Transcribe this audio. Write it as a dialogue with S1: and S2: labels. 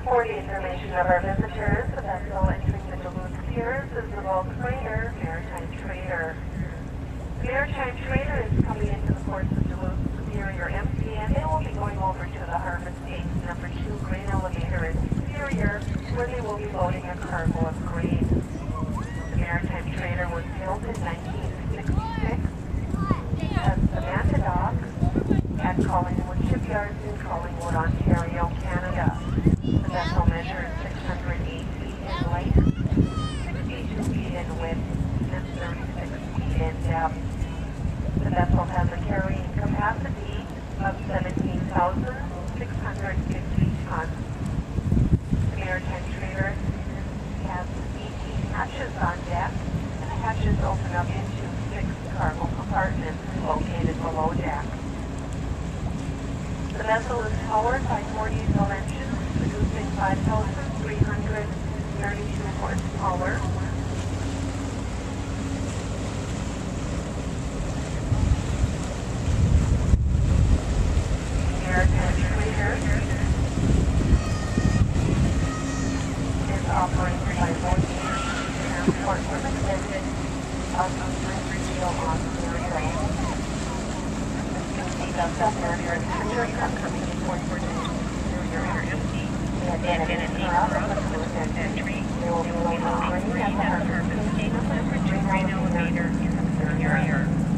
S1: For the information of our visitors, the vessel entering the Duluth piers is the Laker Maritime Trader. The Maritime Trader is coming into the ports of Duluth Superior empty, and they will be going over to the Harvest Gate number 2 grain elevator in Superior, where they will be loading a cargo of grain. The Maritime Trader was built in 1966 as Samantha Docks at Collingwood Shipyards in Collingwood, Ontario, Canada. The vessel measures 608 feet in length, 62 feet in width, and 36 feet in depth. The vessel has a carrying capacity of 17,650 tons. The Maritime Trader has 18 hatches on deck, and the hatches open up into 6 cargo compartments located below deck. The vessel is powered by 40 engines, producing 5,332 horsepower. The Maritime Trader is operated by Laker Transport Limited of Ontario, Ontario. The vessel carrier is coming in port for Superior empty. And in an Duluth entry, they will be loading grain at the Harvest Gate number 2 grain elevator in Superior.